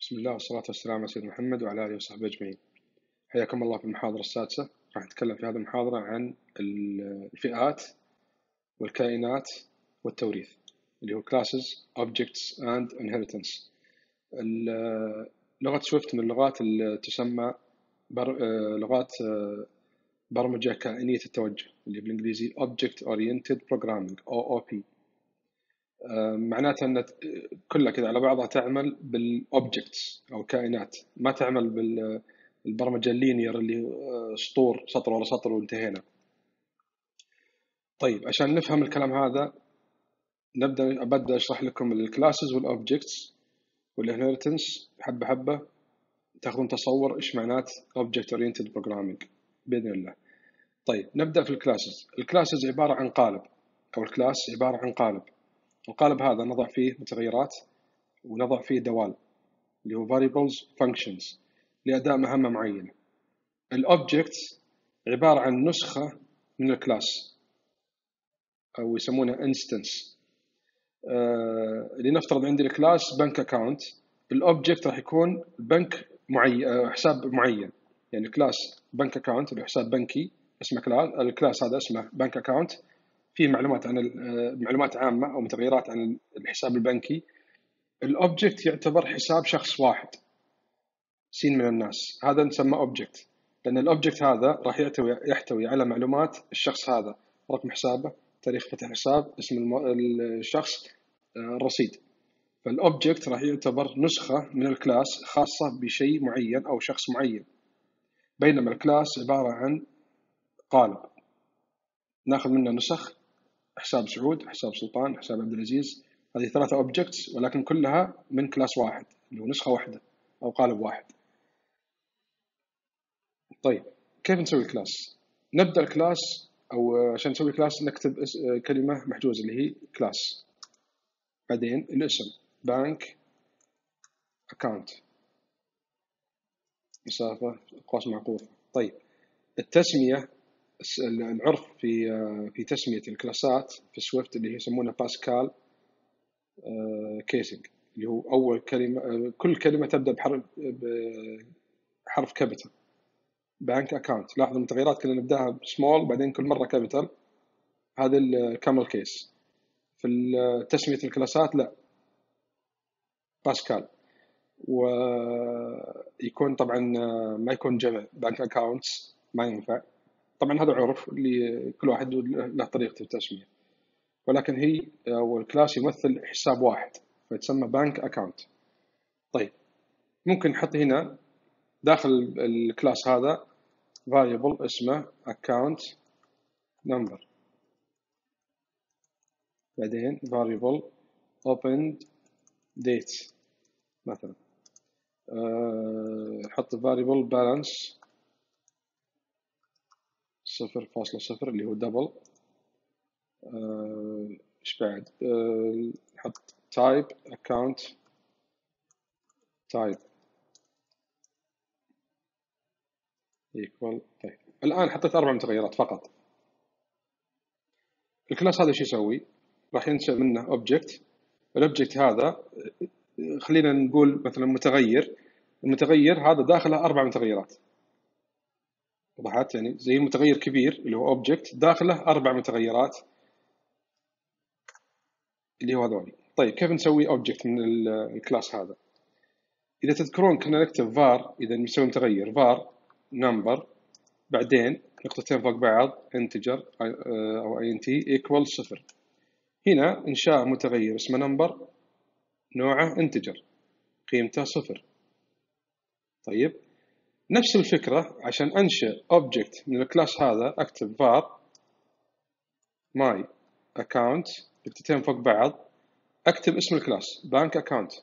بسم الله والصلاة والسلام على سيدنا محمد وعلى آله وصحبه أجمعين. حياكم الله في المحاضرة السادسة. راح نتكلم في هذه المحاضرة عن الفئات والكائنات والتوريث اللي هو Classes, Objects and Inheritance. لغة سويفت من اللغات اللي تسمى لغات برمجة كائنية التوجه اللي بالإنجليزي Object Oriented Programming OOP. معناتها أن كلها كذا على بعضها تعمل بالأوبجكتس أو كائنات، ما تعمل بالبرمجة اللينير اللي سطور سطر ورا سطر وانتهينا. طيب عشان نفهم الكلام هذا أبدأ أشرح لكم الكلاسز والأوبجكتس والإنهيرتنس حبة حبة، تاخذون تصور إيش معنات Object Oriented Programming بإذن الله. طيب نبدأ في الكلاسز. الكلاسز عبارة عن قالب، أو الكلاس عبارة عن قالب. القالب هذا نضع فيه متغيرات ونضع فيه دوال اللي هو variables functions لأداء مهمة معينة. الأوبجكت عبارة عن نسخة من الكلاس أو يسمونها instance. لنفترض عندي الكلاس بنك أكاونت، الأوبجكت راح يكون بنك معين، حساب معين. يعني كلاس بنك أكاونت اللي حساب بنكي اسمه كلاس، الكلاس هذا اسمه بنك أكاونت، فيه معلومات عن معلومات عامة أو متغيرات عن الحساب البنكي. الأوبجكت يعتبر حساب شخص واحد سين من الناس، هذا نسمى أوبجكت، لأن الأوبجكت هذا راح يحتوي على معلومات الشخص هذا، رقم حسابه، تاريخ فتح الحساب، اسم الشخص، الرصيد. فالأوبجكت راح يعتبر نسخة من الكلاس خاصة بشيء معين أو شخص معين، بينما الكلاس عبارة عن قالب ناخذ منه نسخ، حساب سعود، حساب سلطان، حساب عبد العزيز. هذه ثلاثة أوبجكتس ولكن كلها من كلاس واحد اللي هو نسخة واحدة أو قالب واحد. طيب كيف نسوي الكلاس؟ نبدأ الكلاس، أو عشان نسوي كلاس نكتب كلمة محجوزة اللي هي كلاس، بعدين الاسم بانك أكاونت، مسافة قوس معقوفة. طيب التسمية، العرف في تسمية الكلاسات في سويفت اللي يسمونها باسكال كيسنج، اللي هو أول كلمة، كل كلمة تبدأ بحرف كابيتال. بانك أكاونت، لاحظوا المتغيرات كنا نبدأها بسمول بعدين كل مرة كابيتال، هذا الكامل كيس. في تسمية الكلاسات لا، باسكال، ويكون طبعا ما يكون جمع، بانك أكاونتس ما ينفع. طبعا هذا عرف اللي كل واحد له طريقة التسمية، ولكن هي والكلاس يمثل حساب واحد فيتسمى بانك أكاونت. طيب ممكن نحط هنا داخل الكلاس هذا variable اسمه account number، بعدين variable opened date مثلا، نحط variable balance 0.0 اللي هو double. ايش بعد؟ نحط type account type equal. طيب الآن حطيت 4 متغيرات فقط. الكلاس هذا شو يسوي؟ راح ينشأ منه object. الأوبجكت هذا خلينا نقول مثلا متغير، المتغير هذا داخله 4 متغيرات، وضحت؟ يعني زي المتغير كبير اللي هو object داخله 4 متغيرات اللي هو هذول. طيب كيف نسوي object من الكلاس هذا؟ إذا تذكرون كنا نكتب var، إذا نسوي متغير var number، بعدين نقطتين فوق بعض integer أو int equal 0. هنا إنشاء متغير اسمه number نوعه integer قيمته 0. طيب نفس الفكرة عشان أنشئ object من الكلاس هذا أكتب var my account نقطتين فوق بعض، أكتب اسم الكلاس bank account،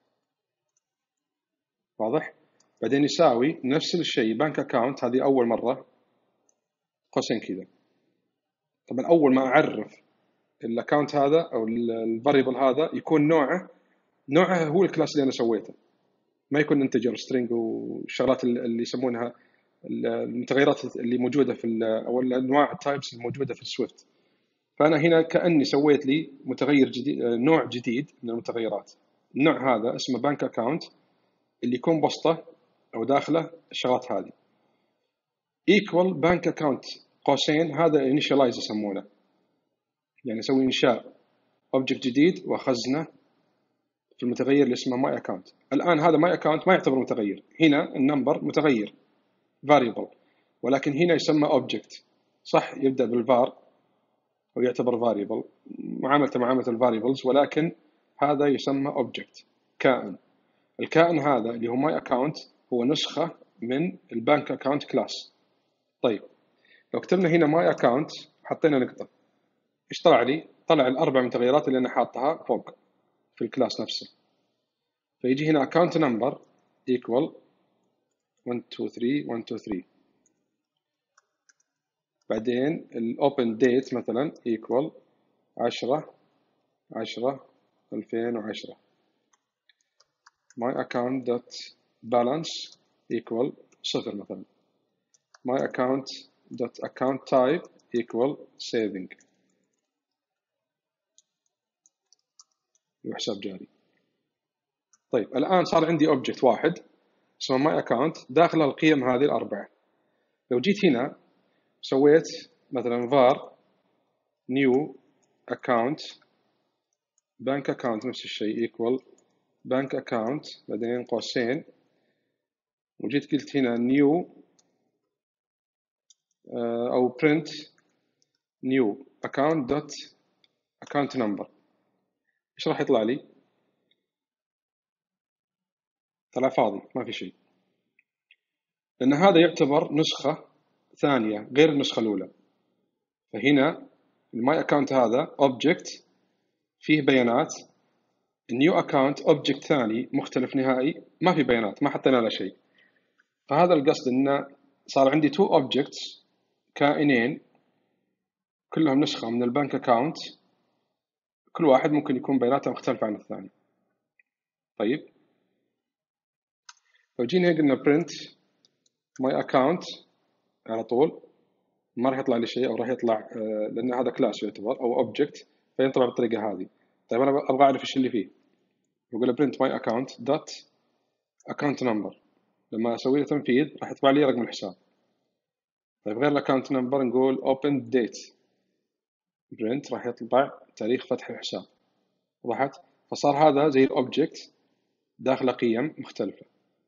واضح؟ بعدين يساوي نفس الشيء bank account، هذه أول مرة قوسين كذا. طبعا أول ما أعرف الأكاونت هذا أو الفاريبل هذا يكون نوعه هو الكلاس اللي أنا سويته، ما يكون انتجر string والشغلات اللي يسمونها المتغيرات اللي موجودة في أو الأنواع التايبس الموجودة في السويفت. فأنا هنا كأني سويت لي متغير جديد، نوع جديد من المتغيرات. النوع هذا اسمه bank account، اللي يكون بسطه او داخله الشغلات هذه. equal bank account قوسين، هذا initialize يسمونه، يعني اسوي انشاء اوبجكت جديد واخزنه في المتغير اللي اسمه my account. الان هذا my account ما يعتبر متغير، هنا النمبر متغير variable، ولكن هنا يسمى object، صح يبدا بالvar ويعتبر variable، معاملته معامله الفاريبلز، ولكن هذا يسمى object، كائن. الكائن هذا اللي هو my account هو نسخه من البانك account كلاس. طيب لو كتبنا هنا my account حطينا نقطه، ايش طلع لي؟ طلع الاربع متغيرات اللي انا حاطها فوق في الكلاس نفسه. فيجي هنا account number equal 1 2 3 1 2 3، بعدين الاوبن ديت مثلا equal 10 10 2010، my account dot balance equal 0 مثلا، my account dot account type equal saving، حساب جاري. طيب الآن صار عندي object واحد اسمه my account داخل القيم هذه الأربعة. لو جيت هنا سويت مثلا var new account bank account نفس الشيء equal bank account بعدين قوسين، وجيت قلت هنا new أو print new account dot account number، إيش راح يطلع لي؟ طلع فاضي، ما في شيء، لأن هذا يعتبر نسخة ثانية غير النسخة الأولى. فهنا الماي أكاونت هذا object فيه بيانات، النيو أكاونت object ثاني مختلف نهائي ما في بيانات، ما حطينا له شيء. فهذا القصد إنه صار عندي two objects كائنين كلهم نسخة من البنك أكاونت، كل واحد ممكن يكون بياناته مختلفة عن الثاني. طيب لو جينا قلنا print my account على طول ما راح يطلع لي شيء، او راح يطلع لان هذا كلاس يعتبر او اوبجكت فينطبع بالطريقه هذه. طيب انا ابغى اعرف ايش اللي فيه، بقول print my account dot account number، لما اسوي له تنفيذ راح يطبع لي رقم الحساب. طيب غير الاكونت نمبر نقول open date print راح يطبع تاريخ فتح الحساب. وضحت؟ فصار هذا زي الاوبجكت داخل قيم مختلفه.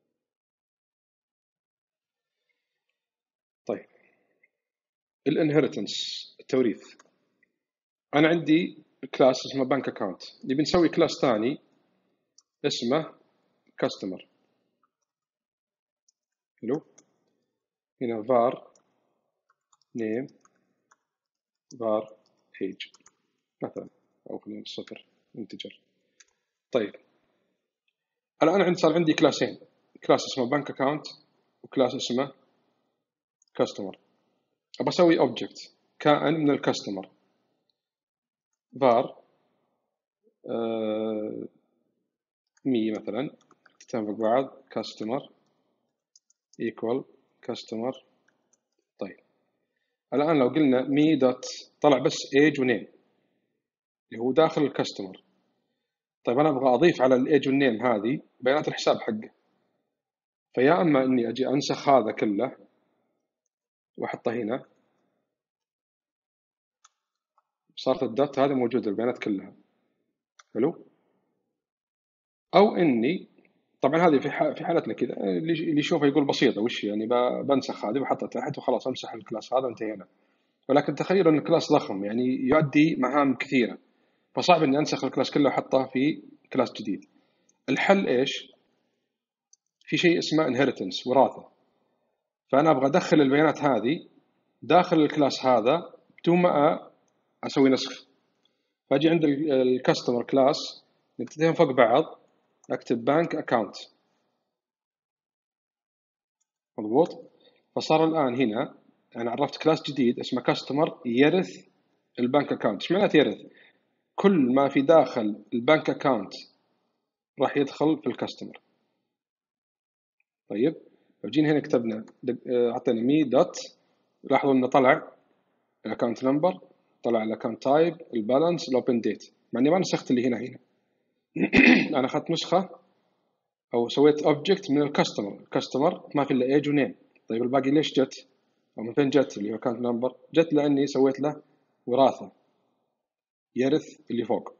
طيب الانهيرتنس التوريث، انا عندي كلاس اسمه بنك اكاونت، نبي نسوي كلاس ثاني اسمه كاستمر. حلو، هنا var name var age مثلا، او خلينا صفر انتجر. طيب الان صار عندي كلاسين، كلاس اسمه بنك اكاونت وكلاس اسمه كاستمر. ابى اسوي اوبجكت كائن من الكاستمر var مي مثلا، كتبتين فوق بعض كاستمر equal كاستمر. طيب الآن لو قلنا مي دوت طلع بس age ونيم اللي هو داخل الكاستمر. طيب أنا أبغى أضيف على الage والنيم هذه بيانات الحساب حقه، فيا أما إني أجي أنسخ هذا كله وأحطه هنا، صارت الدوت هذه موجودة البيانات كلها. حلو، أو إني طبعا هذه في حالتنا كذا اللي يشوفها يقول بسيطة وش يعني، بنسخ هذه وأحطها تحت وخلاص أمسح الكلاس هذا وانتهينا. ولكن تخيلوا أن الكلاس ضخم يعني يؤدي مهام كثيرة، فصعب إني أنسخ الكلاس كله وأحطه في كلاس جديد. الحل إيش؟ في شيء اسمه inheritance وراثة. فأنا أبغى أدخل البيانات هذه داخل الكلاس هذا بدون ما أسوي نسخ. فأجي عند الكاستمر كلاس نكتبهم فوق بعض، أكتب بانك أكاونت، مضبوط. فصار الآن هنا أنا عرفت كلاس جديد اسمه كاستمر يرث البانك أكاونت. إيش معناته يرث؟ كل ما في داخل البانك أكاونت راح يدخل في الكاستمر. طيب لو جينا هنا كتبنا عطينا مي دوت، لاحظوا انه طلع الاكونت نمبر، طلع الاكونت تايب، البالانس، الاوبن ديت، مع اني ما نسخت اللي هنا انا اخذت نسخه او سويت اوبجكت من الكاستمر ما في الا ايج ونيم. طيب الباقي ليش جت او من فين جت اللي هو كانت نمبر؟ جت لاني سويت له وراثه يرث اللي فوق.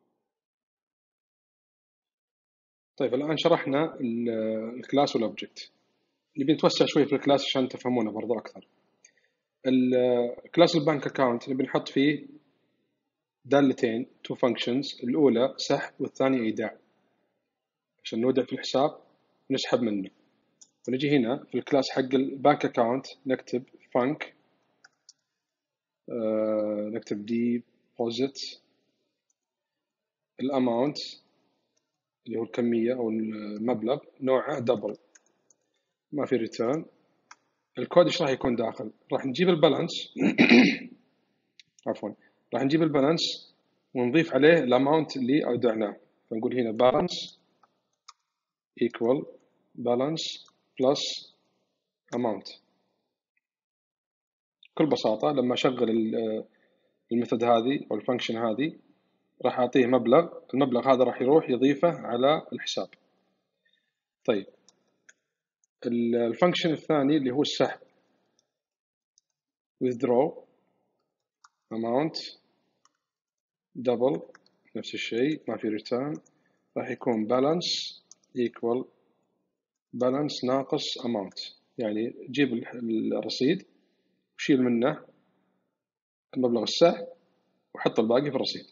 طيب الان شرحنا الكلاس والاوبجكت، نبي نتوسع شوي في الكلاس عشان تفهمونه برضو اكثر. الكلاس البنك اكاونت نبي نحط فيه دالتين تو فانكشنز، الاولى سحب والثانيه ايداع، عشان نودع في الحساب ونسحب منه. ونجي هنا في الكلاس حق البنك اكاونت نكتب فانك، نكتب deposit الاماونت اللي هو الكمية او المبلغ، نوعه دبل، ما في ريتيرن. الكود ايش راح يكون داخل؟ راح نجيب البالانس عفوا راح نجيب البالانس ونضيف عليه الاماونت اللي اودعناه. فنقول هنا balance equal balance plus amount. بكل بساطة لما أشغل الميثود هذه أو الفانكشن هذه راح أعطيه مبلغ، المبلغ هذا راح يروح يضيفه على الحساب. طيب الفانكشن الثاني اللي هو السحب withdraw amount double، نفس الشيء ما في return، راح يكون balance equal balance ناقص amount، يعني جيب الرصيد وشيل منه المبلغ السحب وحط الباقي في الرصيد.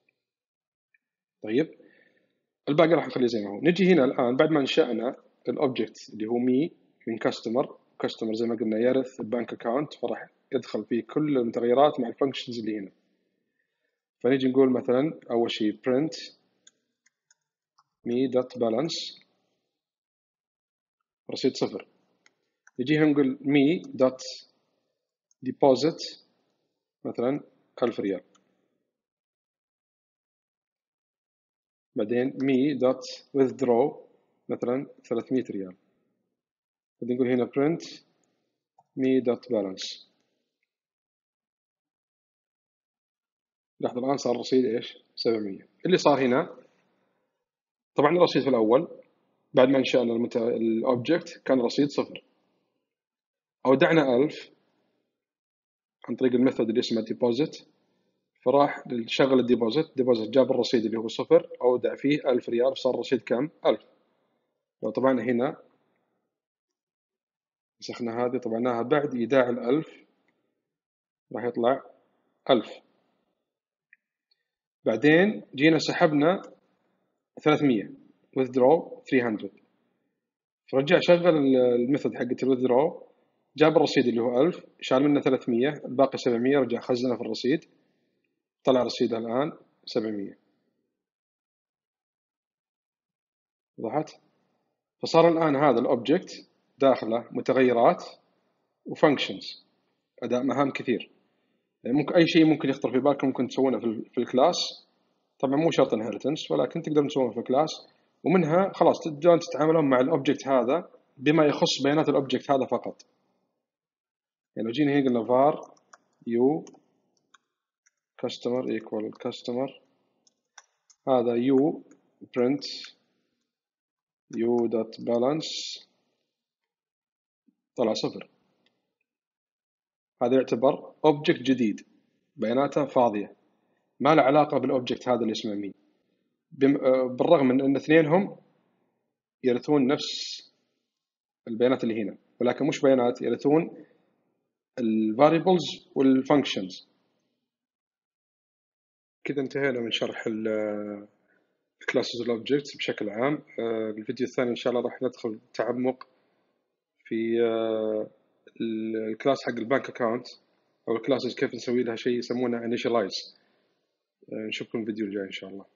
طيب الباقي راح نخليه زي ما هو. نجي هنا الآن بعد ما انشأنا الأوبجكت اللي هو مي من كاستمر زي ما قلنا يرث البنك أكاونت، فراح يدخل فيه كل المتغيرات مع الفانكشنز اللي هنا. فنيجي نقول مثلا أول شيء print me.balance رصيد 0. نجي هنا نقول me.deposit مثلا 1000 ريال. بعدين me.withdraw مثلا 300 ريال. بعدين نقول هنا print me.balance. لحظة الآن صار الرصيد إيش؟ 700. اللي صار هنا طبعا الرصيد في الأول بعد ما انشأنا الأوبجكت كان رصيد 0. أودعنا 1000 عن طريق الميثود اللي اسمه deposit، فراح شغل الديبوزيت جاب الرصيد اللي هو 0 أودع فيه 1000 ريال، صار الرصيد كم؟ 1000. لو طبعا هنا مسخنا هذه طبعناها بعد إيداع 1000 راح يطلع 1000. بعدين جينا سحبنا 300 withdraw 300، فرجع شغل الميثود حقت الwithdraw، جاب الرصيد اللي هو 1000 شال منه 300 الباقي 700، رجع خزنه في الرصيد طلع رصيده الآن 700. وضحت؟ فصار الآن هذا الأوبجكت داخله متغيرات وفانكشنز، أداء مهام كثير. يعني ممكن أي شيء ممكن يخطر في بالكم ممكن تسوونه في الكلاس، طبعا مو شرط inheritance ولكن تقدرون تسوونه في الكلاس، ومنها خلاص تبدون تتعاملون مع الأوبجكت هذا بما يخص بيانات الأوبجكت هذا فقط. يعني لو جينا هنا قلنا var u customer equal customer، هذا u print u.balance طلع 0. هذا يعتبر اوبجكت جديد بياناته فاضية ما له علاقة بالاوبجكت هذا اللي اسمه مي، بالرغم من ان اثنينهم يرثون نفس البيانات اللي هنا، ولكن مش بيانات، يرثون الفاريبلز والفانكشنز. كذا انتهينا من شرح الكلاسز والاوبجكتس بشكل عام. الفيديو الثاني ان شاء الله راح ندخل تعمق في الكلاس حق البنك اكاونت او الكلاسز كيف نسوي لها شيء يسمونه initialize. نشوفكم الفيديو الجاي ان شاء الله.